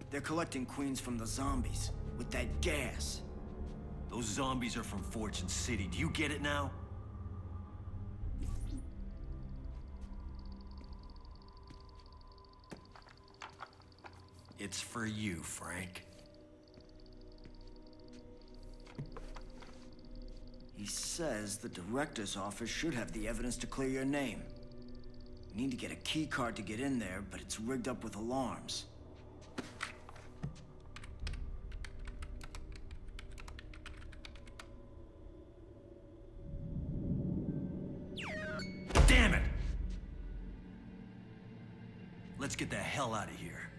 They're collecting queens from the zombies with that gas. Those zombies are from Fortune City. Do you get it now? It's for you, Frank. He says the director's office should have the evidence to clear your name. We need to get a key card to get in there, but it's rigged up with alarms. Damn it! Let's get the hell out of here.